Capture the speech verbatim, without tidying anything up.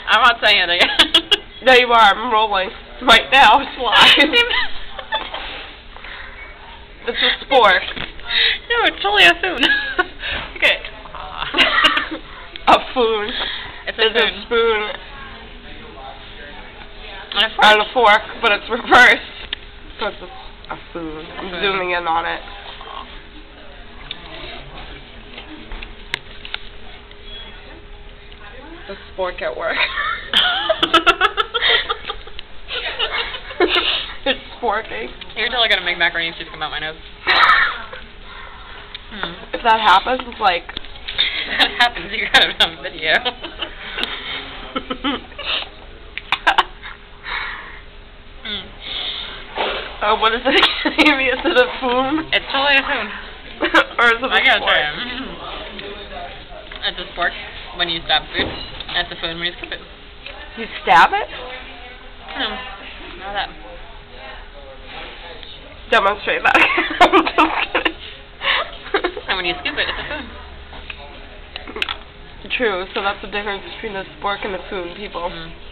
I'm not saying it again. No, you are. I'm rolling right now. It's live. It's a spork. No, it's totally a foon. Okay. A foon. It's a It's foon. a spoon And a fork. and a fork, but it's reversed. So it's a, a foon. I'm Foon. zooming in on it. The spork at work. It's sporking. You're totally gonna make macaroni and cheese come out my nose. Hmm. If that happens, it's like... If that happens, you got it on video. Hmm. Oh, what is it again, Amy? Is it a foon? It's totally a foon. Or is it a I gotta spork? try it. It's a spork when you stab food. And it's a foon when you scoop it. You stab it? No. Not that. Demonstrate that. I'm just kidding. And when you scoop it, it's a foon. True, so that's the difference between the spork and the foon, people. Mm.